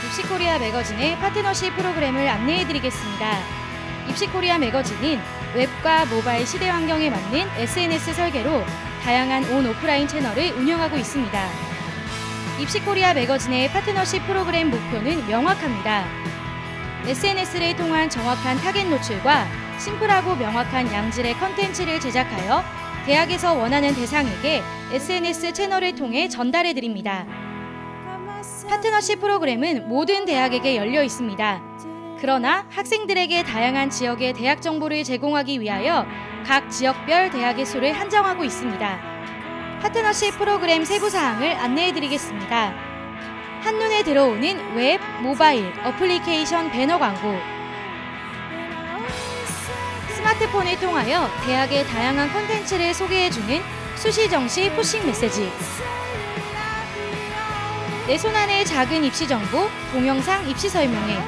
입시코리아 매거진의 파트너십 프로그램을 안내해드리겠습니다. 입시코리아 매거진은 웹과 모바일 시대 환경에 맞는 SNS 설계로 다양한 온 오프라인 채널을 운영하고 있습니다. 입시코리아 매거진의 파트너십 프로그램 목표는 명확합니다. SNS를 통한 정확한 타겟 노출과 심플하고 명확한 양질의 컨텐츠를 제작하여 대학에서 원하는 대상에게 SNS 채널을 통해 전달해드립니다. 파트너십 프로그램은 모든 대학에게 열려 있습니다. 그러나 학생들에게 다양한 지역의 대학 정보를 제공하기 위하여 각 지역별 대학의 수를 한정하고 있습니다. 파트너십 프로그램 세부 사항을 안내해드리겠습니다. 한눈에 들어오는 웹, 모바일, 어플리케이션 배너 광고, 스마트폰을 통하여 대학의 다양한 콘텐츠를 소개해주는 수시정시 푸싱 메시지, 내 손안의 작은 입시 정보, 동영상 입시 설명회.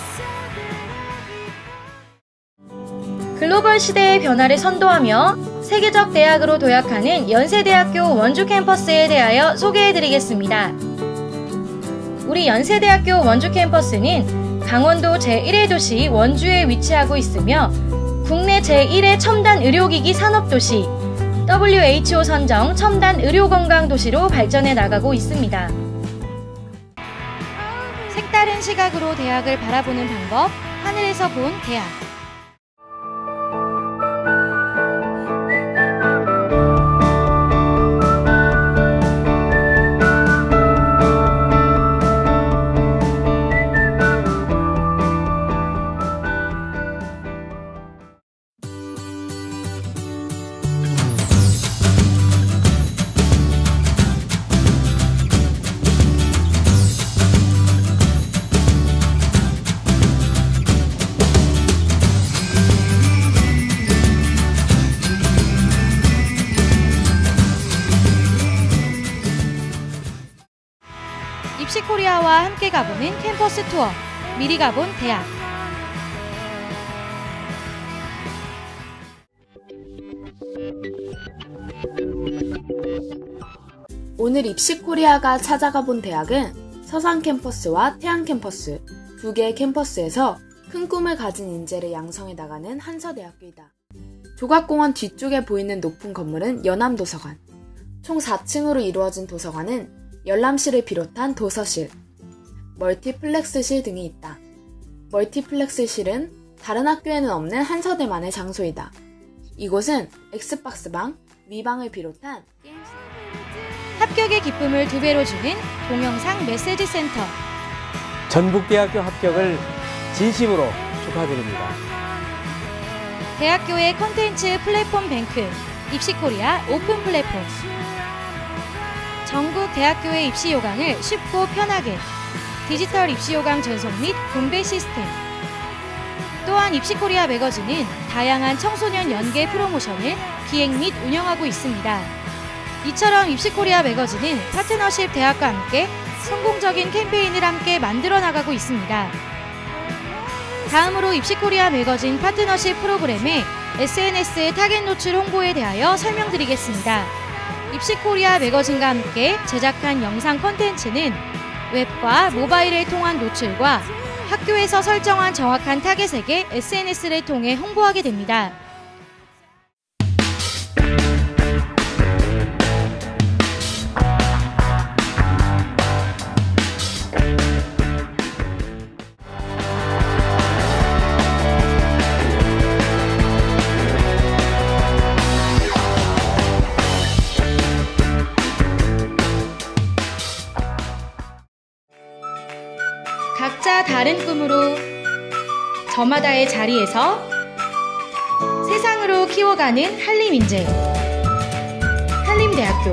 글로벌 시대의 변화를 선도하며 세계적 대학으로 도약하는 연세대학교 원주 캠퍼스에 대하여 소개해드리겠습니다. 우리 연세대학교 원주 캠퍼스는 강원도 제1의 도시 원주에 위치하고 있으며 국내 제1의 첨단 의료기기 산업도시, WHO 선정 첨단 의료건강도시로 발전해 나가고 있습니다. 색다른 시각으로 대학을 바라보는 방법, 하늘에서 본 대학. 입시코리아와 함께 가보는 캠퍼스 투어, 미리 가본 대학. 오늘 입시코리아가 찾아가 본 대학은 서산 캠퍼스와 태안 캠퍼스 두 개의 캠퍼스에서 큰 꿈을 가진 인재를 양성해 나가는 한서대학교이다. 조각공원 뒤쪽에 보이는 높은 건물은 연암도서관. 총 4층으로 이루어진 도서관은 열람실을 비롯한 도서실, 멀티플렉스실 등이 있다. 멀티플렉스실은 다른 학교에는 없는 한서대만의 장소이다. 이곳은 엑스박스방, 위방을 비롯한 게임실, 합격의 기쁨을 2배로 주는 동영상 메시지 센터. 전북대학교 합격을 진심으로 축하드립니다. 대학교의 콘텐츠 플랫폼 뱅크, 입시코리아 오픈 플랫폼. 전국 대학교의 입시 요강을 쉽고 편하게, 디지털 입시 요강 전송 및 분배 시스템. 또한 입시코리아 매거진은 다양한 청소년 연계 프로모션을 기획 및 운영하고 있습니다. 이처럼 입시코리아 매거진은 파트너십 대학과 함께 성공적인 캠페인을 함께 만들어 나가고 있습니다. 다음으로 입시코리아 매거진 파트너십 프로그램의 SNS 타겟 노출 홍보에 대하여 설명드리겠습니다. 입시코리아 매거진과 함께 제작한 영상 콘텐츠는 웹과 모바일을 통한 노출과 학교에서 설정한 정확한 타겟에게 SNS를 통해 홍보하게 됩니다. 각자 다른 꿈으로 저마다의 자리에서 세상으로 키워가는 한림인재, 한림대학교.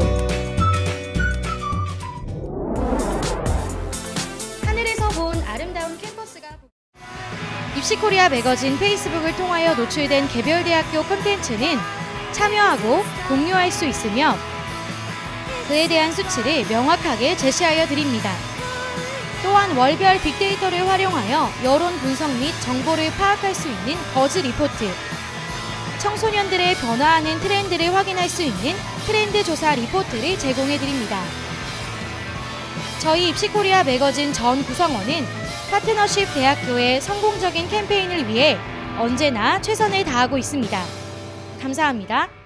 하늘에서 본 아름다운 캠퍼스가 입시코리아 매거진 페이스북을 통하여 노출된 개별 대학교 콘텐츠는 참여하고 공유할 수 있으며 그에 대한 수치를 명확하게 제시하여 드립니다. 또한 월별 빅데이터를 활용하여 여론 분석 및 정보를 파악할 수 있는 버즈 리포트, 청소년들의 변화하는 트렌드를 확인할 수 있는 트렌드 조사 리포트를 제공해드립니다. 저희 입시코리아 매거진 전 구성원은 파트너십 대학교의 성공적인 캠페인을 위해 언제나 최선을 다하고 있습니다. 감사합니다.